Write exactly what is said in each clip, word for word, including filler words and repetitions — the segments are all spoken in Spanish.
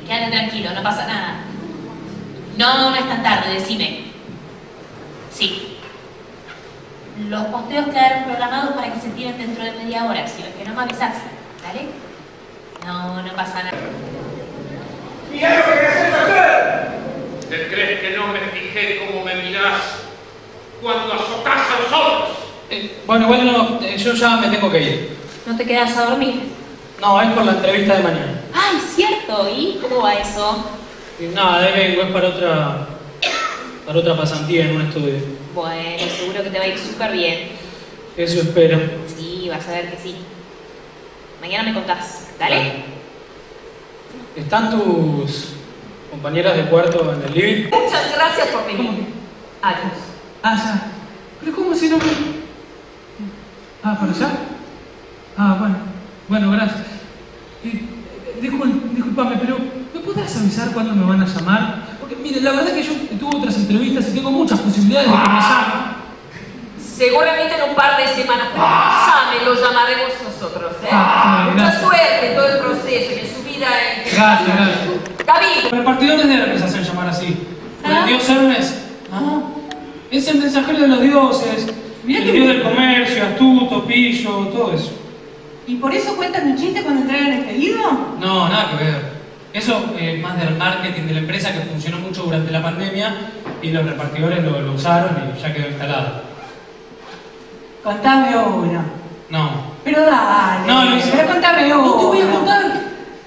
Quédate tranquilo, no pasa nada. No, no es tan tarde, decime. Sí. Los posteos quedaron programados para que se tiren dentro de media hora, si es que no me avisás, ¿dale? No, no pasa nada. ¿Y algo que querés hacer? ¿Te crees que no me fijé cómo me mirás cuando azotás a los otros? Eh, bueno, igual no, eh, yo ya me tengo que ir. ¿No te quedas a dormir? No, es por la entrevista de mañana. ¡Ay, cierto! ¿Y cómo va eso? Y nada, ahí vengo, es para otra, para otra pasantía en un estudio. Bueno, seguro que te va a ir súper bien. Eso espero. Sí, vas a ver que sí. Mañana me contás, ¿dale? Vale. ¿Están tus compañeras de cuarto en el living? Muchas gracias por venir. Adiós. Ah, ya. ¿Pero cómo si no me...? Ah, ¿para allá? Ah, bueno. Bueno, gracias. Eh, discul disculpame, pero ¿me podrás avisar cuándo me van a llamar? Porque, mire, la verdad es que yo tuve otras entrevistas y tengo muchas posibilidades de que me llamen. Seguramente en un par de semanas ya me lo llamaremos nosotros, ¿eh? Ah, Mucha gracias. suerte en todo el proceso y en su vida en... Gracias, gracias. David. Los repartidores de Hermes hacen llamar así. Por ¿Ah? el dios Hermes. Ah, es el mensajero de los dioses. Mirá el que dios bien. del comercio, astuto, pillo, todo eso. ¿Y por eso cuentan un chiste cuando entregan el pedido? No, nada que ver. Eso es más del marketing de la empresa que funcionó mucho durante la pandemia y los repartidores lo, lo usaron y ya quedó instalado. Contame uno. No. Pero dale. No, Luis. Pero contame uno. No te voy a contar.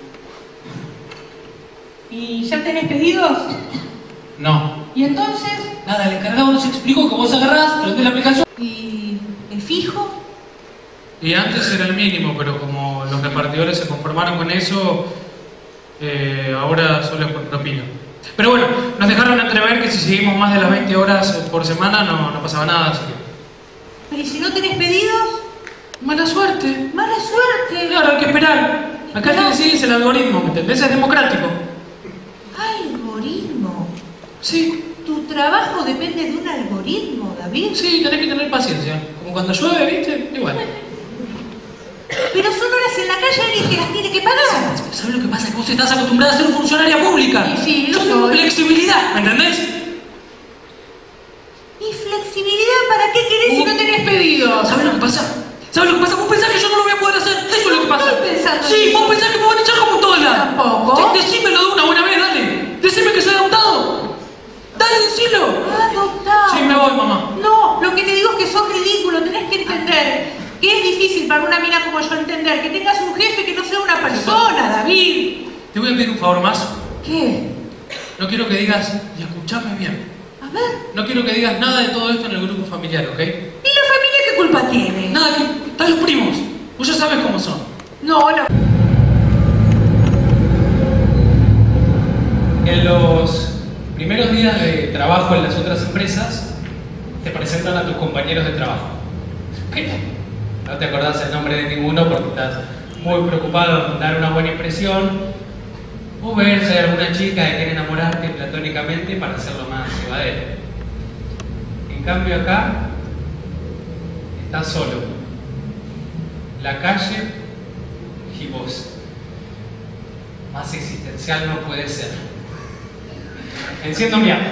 ¿Y ya tenés pedidos? No. ¿Y entonces? Nada, el encargado nos explicó que vos agarrás, prendés la aplicación. ¿Y el fijo? Y antes era el mínimo, pero como los repartidores se conformaron con eso, eh, ahora solo es por propina. Pero bueno, nos dejaron entrever que si seguimos más de las veinte horas por semana no, no pasaba nada, así que... ¿Pero y si no tenés pedidos? Mala suerte. ¡Mala suerte! Claro, hay que esperar. Acá te decís el algoritmo, ¿me entendés? Es democrático. ¿Algoritmo? Sí, ¿Tu trabajo depende de un algoritmo, David? sí, tenés que tener paciencia. Como cuando llueve, ¿viste? Igual. Pero son horas en la calle alguien que las tiene que pagar. ¿Sabes lo que pasa? Que vos estás acostumbrada a ser funcionaria pública. Y sí, lo Yo tengo soy. flexibilidad, ¿me entendés? ¿Y flexibilidad para qué querés si no tenés pedidos? ¿Sabes lo que pasa? ¿Sabes lo que pasa? Vos pensás que yo no lo voy a poder hacer. Eso es lo que pasa. estoy pensando Sí, en vos eso. pensás que me van a echar como un dólar. Tampoco. Sí, decímelo de una buena vez, dale. Decime que soy adoptado. Dale, decilo. Adoptado. Sí, me voy, mamá. No, lo que te digo es que sos ridículo, tenés que entender que es difícil para una mina como yo entender que tengas un jefe que no sea una persona, David. Te voy a pedir un favor más. ¿Qué? No quiero que digas, y escuchame bien, A ver, no quiero que digas nada de todo esto en el grupo familiar, ¿ok? ¿y la familia qué culpa tiene? Nada, que están los primos. Vos ya sabes cómo son. No, no. En los primeros días de trabajo en las otras empresas, te presentan a tus compañeros de trabajo. ¿Qué? No te acordás el nombre de ninguno porque estás muy preocupado en dar una buena impresión o ver si hay alguna chica que quiere enamorarte platónicamente para hacerlo más llevadero. En cambio acá, estás solo. La calle y vos. Más existencial no puede ser. Enciendo mi auto.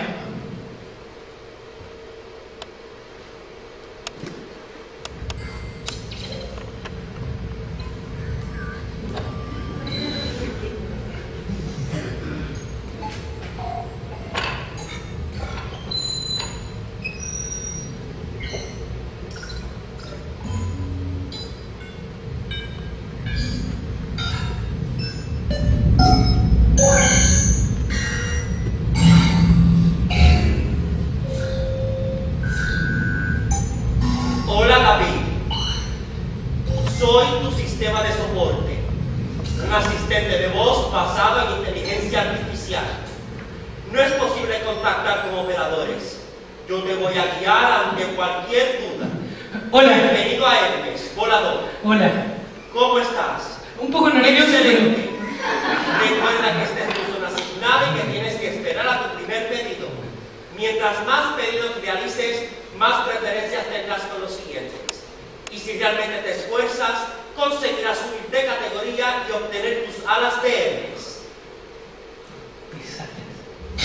Hola David, soy tu sistema de soporte, un asistente de voz basado en inteligencia artificial. No es posible contactar con operadores. Yo te voy a guiar ante cualquier duda. Hola. Bienvenido a Hermes, volador. Hola. ¿Cómo estás? Un poco nervioso, Excelente. Recuerda que esta es tu zona asignada y que tienes que esperar a tu primer pedido. Mientras más pedidos realices, más preferencias tendrás con los siguientes. Y si realmente te esfuerzas, conseguirás subir de categoría y obtener tus alas de Hermes.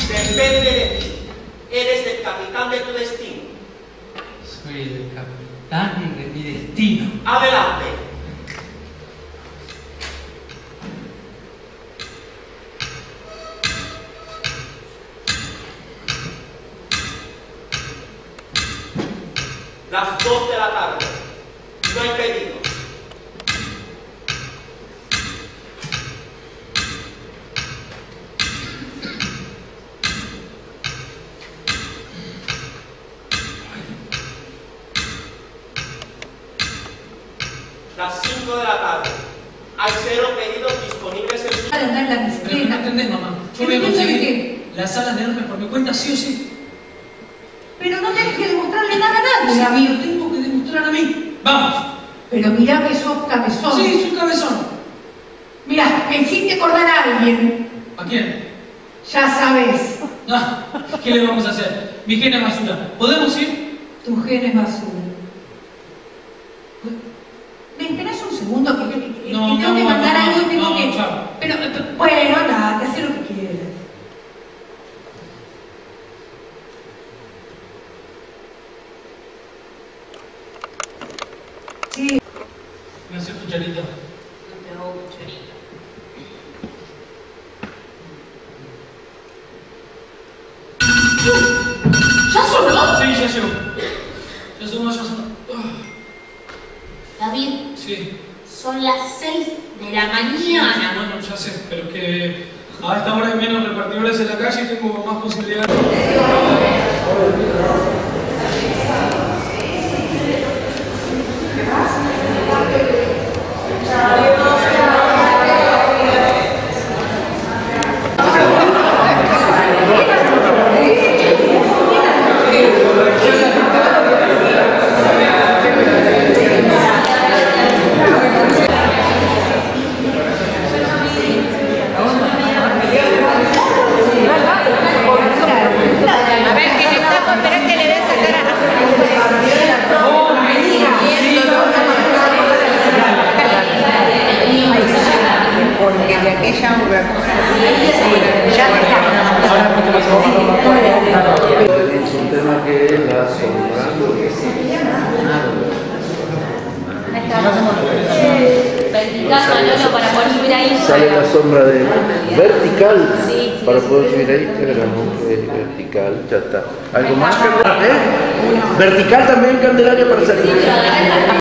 Depende de ti. Eres el capitán de tu destino. Soy el capitán de mi destino. Adelante. Las dos de la tarde. No hay pedido. Las cinco de la tarde. Hay cero pedidos disponibles en... Para andar en la Pero no bicicleta. entendés, mamá. Yo voy a ¿Entiendes de conseguir qué? las salas de Hermes por mi cuenta sí o sí. Pero no tenés que demostrarle nada a nadie, Sí, David. lo tengo que demostrar a mí. ¡Vamos! Pero mirá que sos cabezón. Sí, soy cabezón. Mirá, que hiciste acordar a alguien. ¿A quién? Ya sabes, Ah, ¿qué le vamos a hacer? Mi gen es basura. ¿Podemos ir? tu gen es basura. ¿Me esperás un segundo? Que, que, que- No, que tengo no, que mandar no, algo y tengo no, que... chao. Pero, pero, bueno, nada, te hace lo que quieras. Sí. Me hace cucharita. No te hago cucharita. ¿Ya sonó? Sí, ya llegó. Ya sonó, ya sonó. David, Sí. son las seis de la Sí, mañana. bueno, ya sé, pero que a esta hora hay menos repartidores en la calle y tengo más posibilidades. A ver, que le saco, esperá que le dé esa cara. Porque de aquella una cosa ya Es un tema que es la sombra. Vertical, Manolo, para poder subir ahí. Sale la sombra de vertical Sí, sí, para sí. poder subir a Instagram. Es vertical, ya está. ¿Algo más, Candelaria? ¿Eh? Vertical también, Candelaria, para salir.